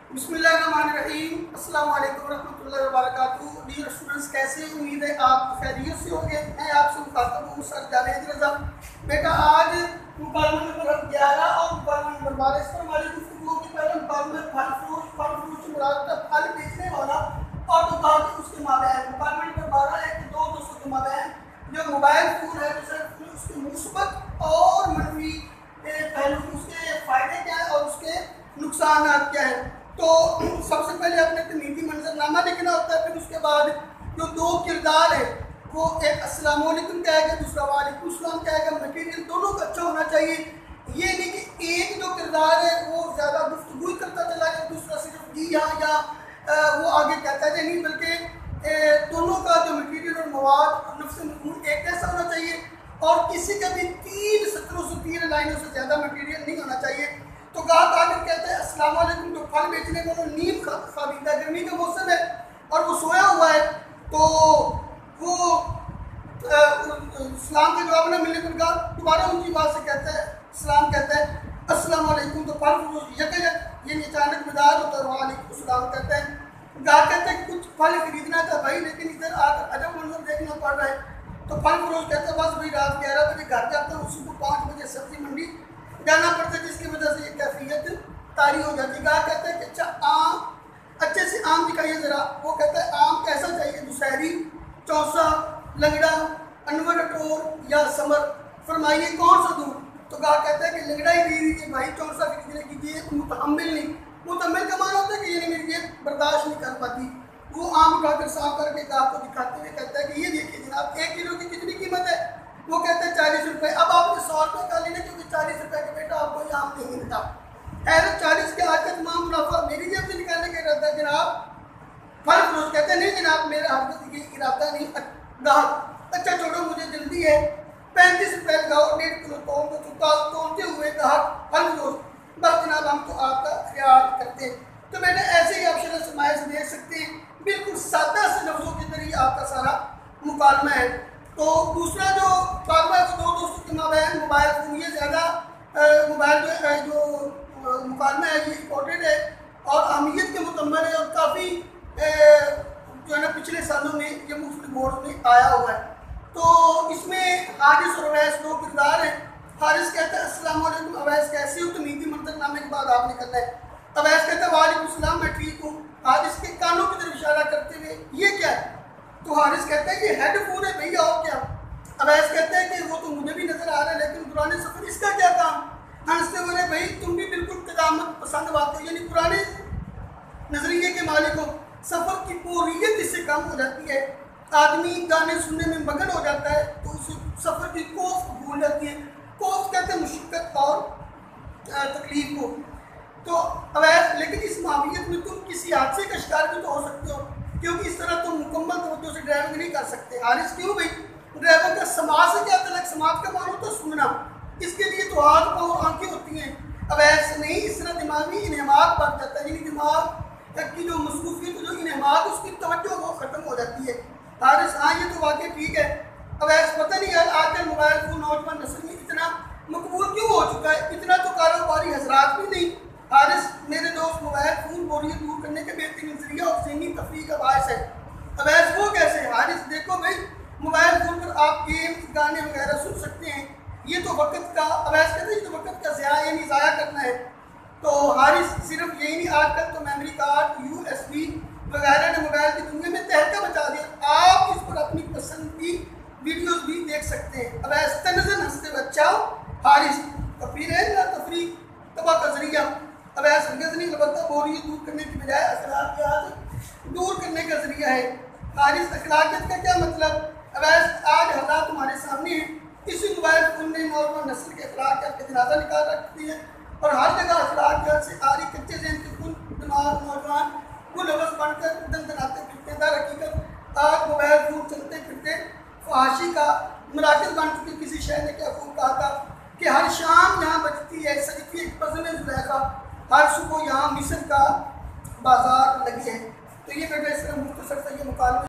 بسم اللہ الرحمن الرحیم۔ السلام علیکم ورحمۃ اللہ وبرکاتہ۔ ڈیئر اسٹوڈنٹس، کیسے ہیں؟ امید ہے آپ خیریت سے ہوں گے۔ میں آپ سے مخاطب ہوں سر جاوید رضا۔ بیٹا آج مکالمہ نمبر 11 اور مکالمہ نمبر 12 اس پر ہماری گفتگو کی پہلے مکالمہ پھل فروش سے مراد کا پھل بیچنے والا اور دکان اس کے مابین۔ مکالمہ نمبر 12 ہے کہ دو دوستوں کے مابین جو موبائل فون ہے اس کے مثبت اور منفی پہلو، اس کے فائدے کیا ہیں اور اس کے نقصانات کیا ہیں۔ تو سب سے پہلے اپنے تمیزی منظرنامہ لکھنا ہوتا ہے، پھر اس کے بعد جو دو کردار ہے وہ ایک السلام علیکم کہے گا، دوسرا وعلیکم السلام کہے گا۔ مٹیریل دونوں کا اچھا ہونا چاہیے، یہ نہیں کہ ایک جو کردار ہے وہ زیادہ گفتگو کرتا چلا جائے، دوسرا صرف جی ہاں یا وہ آگے کہتا ہے نہیں، بلکہ دونوں کا جو مٹیریل اور مواد نفس مضمون ایک جیسا ہونا چاہیے اور کسی کا بھی 3 سطروں سے 3 لائنوں سے زیادہ مٹیریل نہیں ہونا چاہیے۔ تو گاہک آ کر کہتا ہے السلام علیکم، تو پھل بیچنے والوں نیم خوابیدہ، گرمی کا موسم ہے اور وہ سویا ہوا ہے، تو وہ اسلام کے جواب نہ ملنے پر گاہک دوبارہ اونچی بات سے کہتا ہے اسلام، کہتا ہے السلام علیکم، تو پھل فروش یعنی اچانک مزاج ہوتا ہے، وعلیکم السلام کہتا ہے۔ گاہک کہتا ہے کچھ پھل خریدنا تھا بھائی، لیکن ادھر آ کر عجب منظر دیکھنا پڑ رہا ہے۔ تو پھل فروش کہتا ہے بس بھائی رات 11 بجے گھر جاتا ہوں، صبح 5 بجے سبزی منڈی جانا پڑتا ہے، جس کی وجہ سے یہ کیفیت طاری ہو جاتی ہے۔ گاہک کہتا ہے کہ اچھا آم، اچھے سے آم دکھائیے ذرا۔ وہ کہتا ہے آم کیسا چاہیے، دسہری، چوسا، لنگڑا، انور ٹور یا سمر، فرمائیے کون سا دوں؟ تو گاہک کہتا ہے کہ لنگڑا ہی دے دیجیے بھائی، چوسا خریدنے کیجیے، متحمل نہیں۔ متحمل کا معنی ہوتا ہے کہ یعنی میری یہ برداشت نہیں کر پاتی۔ وہ آم اٹھا کر صاف کر کے گاہک کو دکھاتے ہوئے کہتا ہے کہ یہ دیکھیے جناب 1 کلو کی کتنی قیمت ہے؟ وہ کہتے ہیں 40 روپے۔ اب آپ نے 100 روپے کا لینا کیونکہ 40 روپے کا بیٹا آپ کو یہ آم نہیں ملتا۔ حیرت 40 کے آج کا تمام منافع میری جیب سے نکالنے کا ارادہ ہے جناب؟ پھل فروش کہتے ہیں نہیں جناب، میرا ہرگز یہ ارادہ نہیں۔ گاہک اچھا چھوڑو مجھے جلدی ہے، 35 روپے لگاؤ، 1.5 کلو تولتے ہوئے گاہک پھل فروش بس جناب ہم تو آپ کا خیال کرتے ہیں۔ تو بیٹا ایسے ہی آپ شرح سمائے سے دیکھ سکتے ہیں، بالکل سادہ سے لفظوں کے ذریعے آپ کا سارا مکالمہ ہے۔ تو دوسرا جو مکالمہ ہے وہ دو دوستوں کے مابین موبائل فون، یہ زیادہ موبائل جو مکالمہ ہے یہ امپورٹنٹ ہے اور اہمیت کے متمر ہے اور کافی جو ہے نا پچھلے سالوں میں یہ مختلف بورڈ میں آیا ہوا ہے۔ تو اس میں حارث اور اویس دو کردار ہیں۔ حارث کہتا ہے السلام علیکم، اویس کیسے ہو؟ تمیزی منظرنامے کے بعد آپ نے کرنا ہے۔ اویس کہتا ہے وعلیکم السلام، میں ٹھیک ہوں۔ حارث کے کانوں کی طرف اشارہ کرتے ہوئے یہ کیا ہے؟ تو حارث کہتا ہے یہ ہیڈ فون ہے بھیا، اور کیا؟ اویس کہتا ہے کہ وہ تو مجھے بھی نظر آ رہا ہے، لیکن پرانے سفر اس کا کیا کام؟ ہنستے بولے بھائی تم بھی بالکل قدامت پسند بات ہو، یعنی پرانے نظریے کے مالک ہو۔ سفر کی بوریت اس سے کم ہو جاتی ہے، آدمی گانے سننے میں مگن ہو جاتا ہے تو اس سفر کی کوف بھول جاتی ہے۔ کوف کہتے ہیں مشقت اور تکلیف کو۔ تو اویس لیکن اس معاویت میں تم کسی حادثے کا شکار بھی تو ہو سکتے ہو، کیونکہ اس طرح تم مکمل توجہ سے ڈرائیونگ نہیں کر سکتے۔ حارث کیوں بھائی؟ ڈرائیور کا سماعت سے کیا تعلق؟ سماعت کا معنی ہوتا ہے سننا، اس کے لیے تو ہاتھ پاؤں اور آنکھیں ہوتی ہیں۔ اویس نہیں، اس طرح دماغی انہماک بڑھ جاتا ہے، یعنی دماغ کی جو مصروفیت جو انہماک اس کی توجہ وہ ختم ہو جاتی ہے۔ حارث ہاں یہ تو واقعی ٹھیک ہے۔ اویس پتہ نہیں یار آج کل موبائل فون نوجوان نسل میں اتنا مقبول کیوں ہو چکا ہے، اتنا تو کاروباری حضرات بھی نہیں۔ حارث میرے دوست موبائل فون بوریت دور کرنے کے بہترین ذریعہ اور ذہنی تفریح کا باعث ہے۔ اویس وہ کیسے؟ حارث دیکھو بھائی موبائل فون پر آپ گیم، گانے وغیرہ سن سکتے ہیں، یہ تو وقت کا، اویس کہتے ہیں یہ تو وقت کا ضیاع یعنی ضائع کرنا ہے۔ تو حارث صرف یہی نہیں، آج کل تو میموری کارڈ، USB وغیرہ نے موبائل کی دنیا میں تہلکہ مچا دیا، آپ اس پر اپنی پسند کی ویڈیوز بھی دیکھ سکتے ہیں۔ اویس تنزن ہنستے ہوئے اچھا حارث تفریح ہے نہ تفریح تباہ کا ذریعہ؟ اویس ہرگز نہیں، البتہ بوریت دور کرنے کی بجائے اخلاقیات دور کرنے کا ذریعہ ہے۔ حارث اخلاقیات کا کیا مطلب؟ اویس آج حالات تمہارے سامنے ہیں، اسی موبائل فون نے نوجوان نسل کے اخلاقیات کا جنازہ نکال رکھتی ہے اور ہر جگہ اخلاقیات سے آری کچے ذہن کے خون دماغ نوجوان وہ لفظ بن کر دندناتے پھرتے در حقیقت آج موبائل فون چلتے پھرتے فحاشی کا مراکز بن چکے۔ کسی شہر نے کیا خوب کہا تھا کہ ہر شام یہاں بجتی ہے سجدی ایک بزم زلیخا، ہر صبح یہاں مصر کا بازار لگی ہے۔ تو یہ بیٹا اس طرح مختصر سے یہ مکالمہ